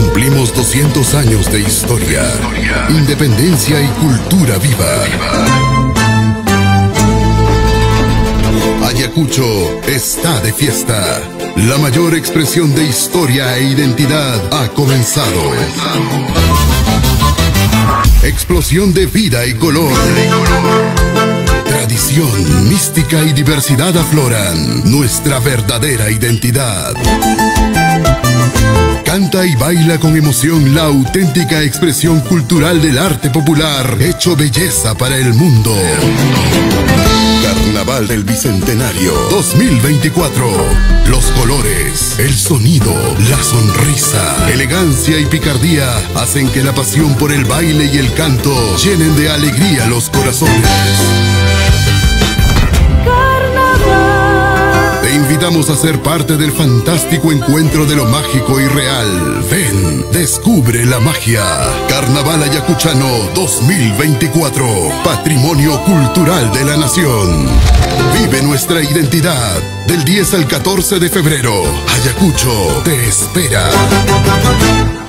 Cumplimos 200 años de historia, independencia y cultura viva. Ayacucho está de fiesta. La mayor expresión de historia e identidad ha comenzado. Explosión de vida y color. Tradición, mística y diversidad afloran nuestra verdadera identidad. Canta y baila con emoción la auténtica expresión cultural del arte popular, hecho belleza para el mundo. Carnaval del Bicentenario 2024. Los colores, el sonido, la sonrisa, elegancia y picardía hacen que la pasión por el baile y el canto llenen de alegría los corazones. Te invitamos a ser parte del fantástico encuentro de lo mágico y real. Ven, descubre la magia. Carnaval Ayacuchano 2024. Patrimonio cultural de la nación. Vive nuestra identidad. Del 10 al 14 de febrero. Ayacucho te espera.